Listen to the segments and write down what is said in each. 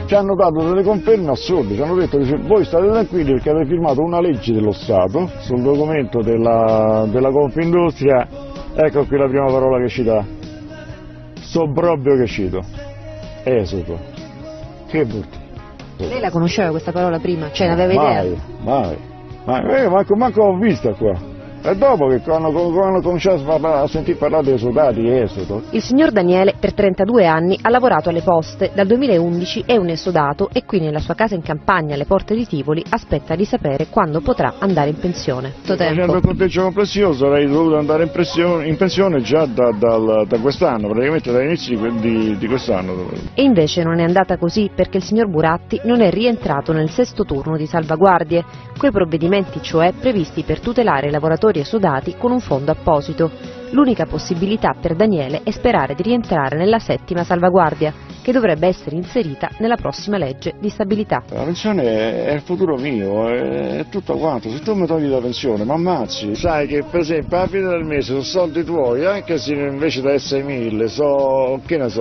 ci hanno dato delle conferme assurde, ci hanno detto che voi state tranquilli perché avete firmato una legge dello Stato sul documento della Confindustria, ecco qui la prima parola che ci dà, sobbrobio che cito, esodo, che brutto. Lei la conosceva questa parola prima? Cioè, ne aveva idea? Mai, manco l'ho vista qua. E dopo che hanno cominciato a sentir parlare dei soldati, esodo. Il signor Daniele per 32 anni ha lavorato alle poste, dal 2011 è un esodato e qui nella sua casa in campagna alle porte di Tivoli aspetta di sapere quando potrà andare in pensione. Facendo il conteggio complessivo sarei dovuto andare in pensione già da quest'anno, praticamente dall'inizio di quest'anno. E invece non è andata così perché il signor Buratti non è rientrato nel sesto turno di salvaguardie, quei provvedimenti cioè previsti per tutelare i lavoratori esodati con un fondo apposito. L'unica possibilità per Daniele è sperare di rientrare nella settima salvaguardia, che dovrebbe essere inserita nella prossima legge di stabilità. La pensione è il futuro mio, è tutto quanto, se tu mi togli la pensione mi ammazzi. Sai che per esempio alla fine del mese sono soldi tuoi, anche se invece da essere 1000, sono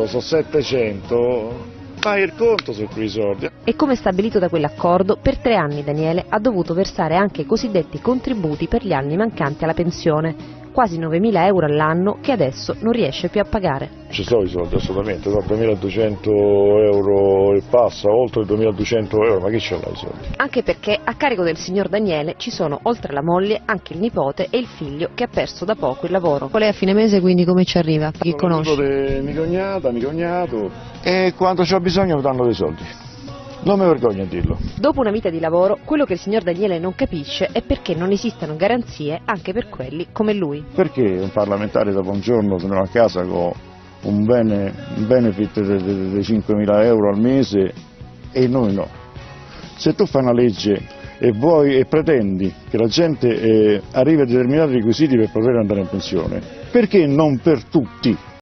700. Fai il conto su quei soldi. E come stabilito da quell'accordo, per 3 anni Daniele ha dovuto versare anche i cosiddetti contributi per gli anni mancanti alla pensione, quasi 9.000 euro all'anno che adesso non riesce più a pagare. Ci sono i soldi assolutamente, da 2.200 euro e passa, oltre 2.200 euro, ma chi ce l'ha i soldi? Anche perché a carico del signor Daniele ci sono oltre la moglie anche il nipote e il figlio che ha perso da poco il lavoro. Qual è a fine mese, quindi come ci arriva? Chi conosce? Mia cognata, mio cognato, e quando c'ho bisogno mi danno dei soldi. Non mi vergogno a dirlo. Dopo una vita di lavoro, quello che il signor Daniele non capisce è perché non esistano garanzie anche per quelli come lui. Perché un parlamentare dopo un giorno se ne va a casa con un benefit di 5.000 euro al mese e noi no? Se tu fai una legge e pretendi che la gente arrivi a determinati requisiti per poter andare in pensione, perché non per tutti?